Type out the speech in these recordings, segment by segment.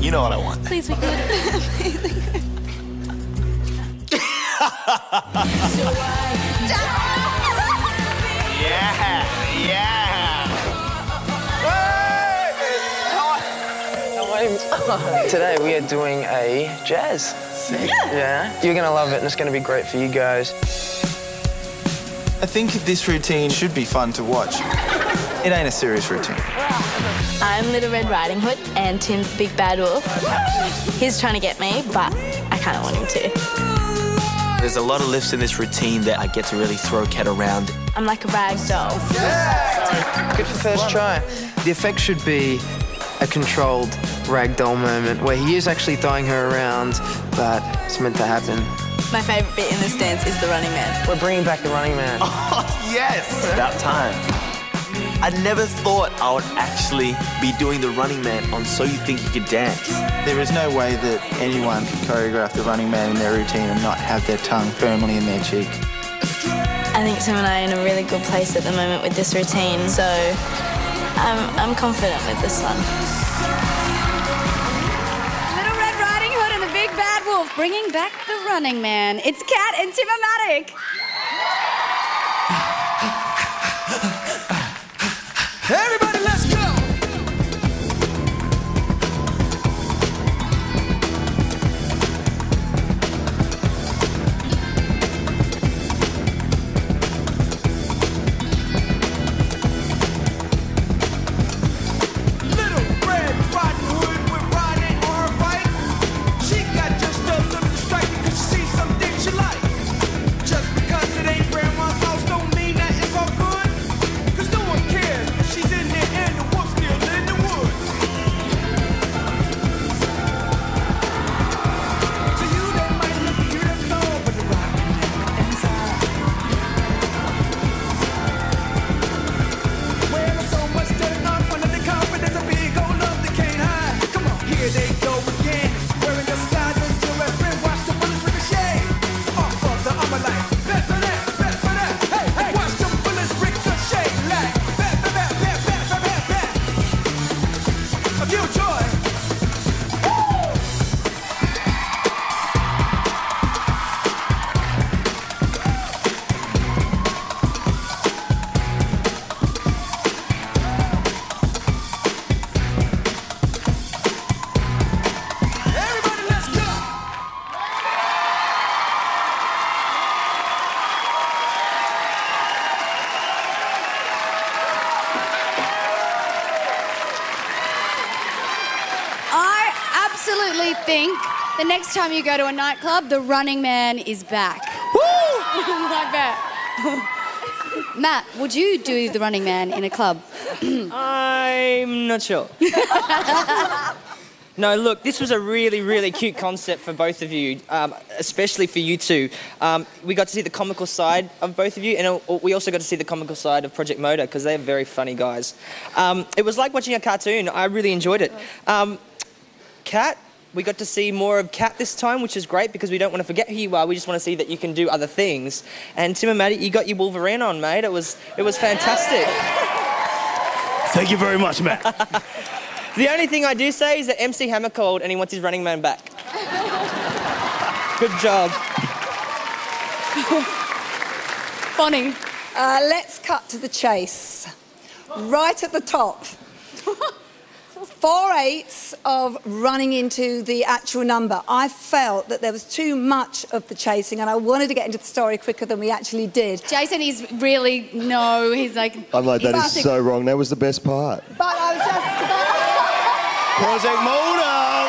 You know what I want. Please be good. Yeah, yeah. Today we are doing a jazz. Sick. Yeah. You're gonna love it and it's gonna be great for you guys. I think this routine should be fun to watch. It ain't a serious routine. I'm Little Red Riding Hood and Tim's the Big Bad Wolf. He's trying to get me, but I kind of want him to. There's a lot of lifts in this routine that I get to really throw Kat around. I'm like a rag doll. Good for first try. The effect should be a controlled ragdoll moment where he is actually throwing her around, but it's meant to happen. My favourite bit in this dance is the Running Man. We're bringing back the Running Man. Oh, yes! It's about time. I never thought I would actually be doing the Running Man on So You Think You Could Dance. There is no way that anyone could choreograph the Running Man in their routine and not have their tongue firmly in their cheek. I think Tim and I are in a really good place at the moment with this routine, so I'm confident with this one. Little Red Riding Hood and the Big Bad Wolf bringing back the Running Man. It's Kat and Tim-O-Matic. Everybody, let's go! Little Red Riding Hood went riding on her bike. She got just a little distracted because she sees something she likes. Just because it ain't grandma's house don't mean that it's all good. Cause no one cares. She's in there and the wolf's still in the woods. To you they might look beautiful, but they're rocking in the inside. Well, there's so much dirt on under the carpet, there's a big old love they can't hide. Come on, here they go again. Wearing the skies as your friend, watch the bullets ricochet off of the armor light. Bet for that, bet for that. Hey, hey, watch the bullets ricochet like bet, bet, bet, bet, bet, bet, bet, bet. A few joy. Everybody, let's go. I absolutely think the next time you go to a nightclub, the Running Man is back. Woo! I bet. Matt, would you do the Running Man in a club? I'm not sure. No, look, this was a really, really cute concept for both of you, especially for you two. We got to see the comical side of both of you, and we also got to see the comical side of Project Motor, because they're very funny guys. It was like watching a cartoon. I really enjoyed it. Kat, we got to see more of Kat this time, which is great, because we don't want to forget who you are. We just want to see that you can do other things. And Tim-O-Matic, you got your Wolverine on, mate. It was fantastic. Thank you very much, Matt. The only thing I do say is that MC Hammer called and he wants his Running Man back. Good job. Bonnie. Let's cut to the chase. Right at the top. 4/8 of running into the actual number. I felt that there was too much of the chasing and I wanted to get into the story quicker than we actually did. Jason is really, no, he's like... I'm like, that is Classic. so wrong. That was the best part. But I was just... Project Motor!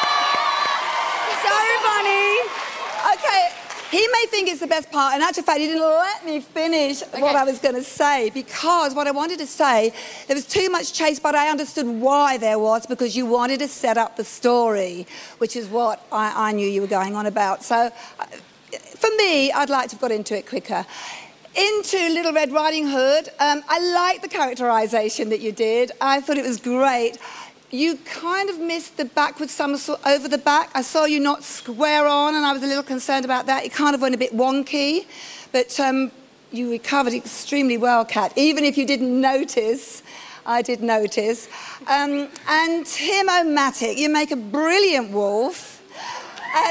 So funny. Okay, he may think it's the best part. In actual fact, he didn't let me finish what I was going to say, because what I wanted to say, there was too much chase, but I understood why there was, because you wanted to set up the story, which is what I knew you were going on about. So for me, I'd like to have got into it quicker. Into Little Red Riding Hood, I like the characterisation that you did. I thought it was great. You kind of missed the backward somersault over the back. I saw you not square on, and I was a little concerned about that. It kind of went a bit wonky, but you recovered extremely well, Kat. Even if you didn't notice, I did notice. And Tim O'Matic, you make a brilliant wolf. And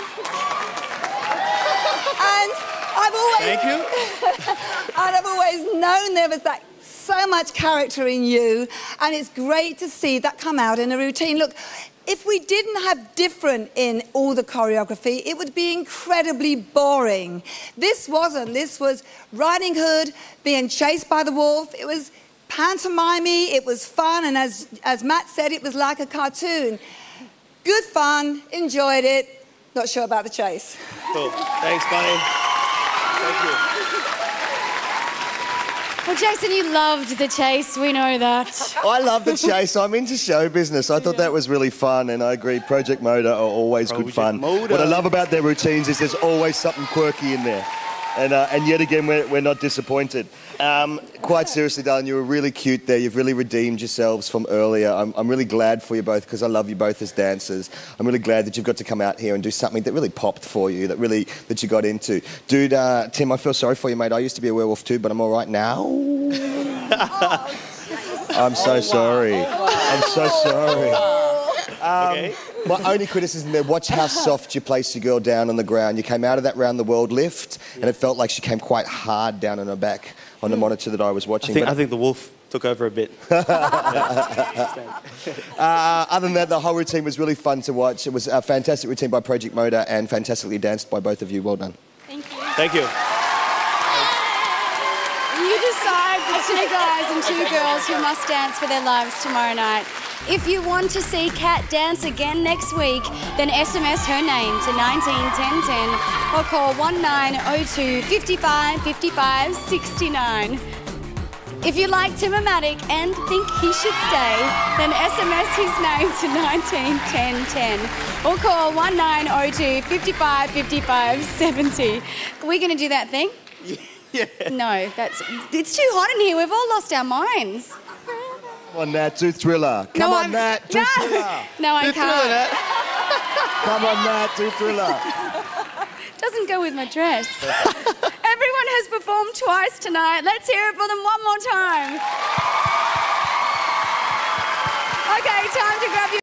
I've always... Thank you. And I've always known there was so much character in you, and it's great to see that come out in a routine. Look, if we didn't have different in all the choreography, it would be incredibly boring. This wasn't. This was Riding Hood being chased by the wolf. It was pantomime-y, it was fun, and as Matt said, it was like a cartoon. Good fun, enjoyed it. Not sure about the chase. Cool. Thanks, Bunny. Thank you. Well, Jason, you loved the chase. We know that. I love the chase. I'm into show business. I thought that was really fun, and I agree. Project Motor are always good fun. What I love about their routines is there's always something quirky in there. And yet again, we're not disappointed. Quite seriously, darling, you were really cute there. You've really redeemed yourselves from earlier. I'm really glad for you both because I love you both as dancers. I'm really glad that you've got to come out here and do something that really popped for you, that you got into. Dude, Tim, I feel sorry for you, mate. I used to be a werewolf too, but I'm all right now. I'm so sorry. I'm so sorry. Okay. My only criticism there, watch how soft you place your girl down on the ground. You came out of that round the world lift, and it felt like she came quite hard down on her back on the monitor that I was watching. I think the wolf took over a bit. Other than that, the whole routine was really fun to watch. It was a fantastic routine by Project Motor and fantastically danced by both of you. Well done. Thank you. Thank you. You decide the 2 guys and 2 girls who must dance for their lives tomorrow night. If you want to see Kat dance again next week, then SMS her name to 191010 or call 1902 55 55 69. If you like Tim O'Matic and think he should stay, then SMS his name to 191010 or call 1902 55 55 70. Are we going to do that thing? Yeah. No, it's too hot in here. We've all lost our minds. Come on, Nat, do Thriller. Come on, Nat, do Thriller. No, I can't. Come on, Nat, do Thriller. Doesn't go with my dress. Everyone has performed twice tonight. Let's hear it for them one more time. Okay, time to grab your